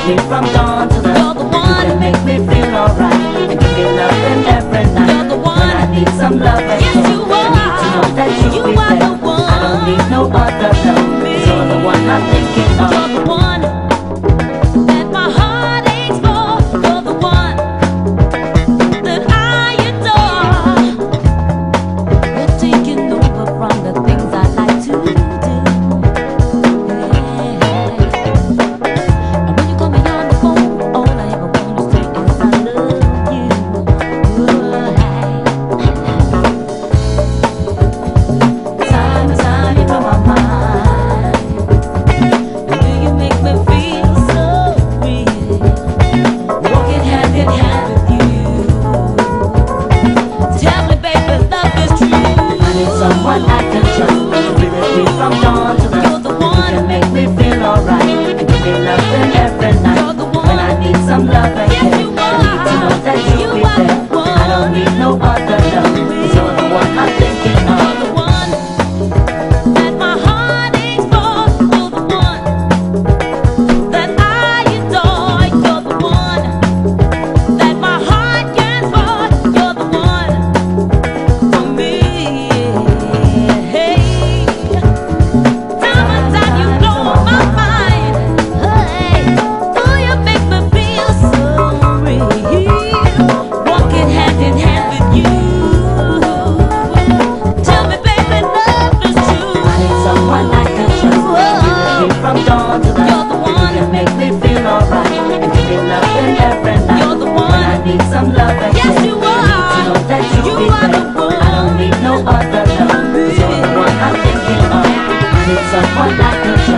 me from dawn to dusk. You're the one to make me feel alright. And give me loving every night. You're the one. When I need some love, Yes, you I need to know that are. you'll You be are there. the one. I don't need no other love. You're the one I'm thinking of. You're the one that my heart aches for. You're the one that I adore. You're taking over from the things I like to do. And when you call me on the phone, all I ever want to say is I love you. Time and time you blow my mind. Do you make me feel so free? Walking hand in hand with you. Tell me, baby, love is true. I need someone I can trust. Be with me from dawn to dusk. You're the one. You can make me feel alright. And give me loving every night. You're the one. When I need some love, Yes, you I need to know that are. you'll be You are there. the one. I don't need no other love. You're the one I'm thinking You're of. the one that my heart aches for. You're the one that I adore. You're the one that my heart yearns for. You're the one for me. Hey, time and time you blow my mind. Hey, do you make me feel so real? Walking hand in hand with you. Tell me, baby, love is true. I need someone I can trust. Be with me from dawn to dusk. You're the one. You can make me feel alright. And give me loving every night. You're the When I one. need some love, Yes, you I need to know are. that you'll You be are there. the one. I don't need no other love. You're the one I'm thinking of. I need someone I can trust.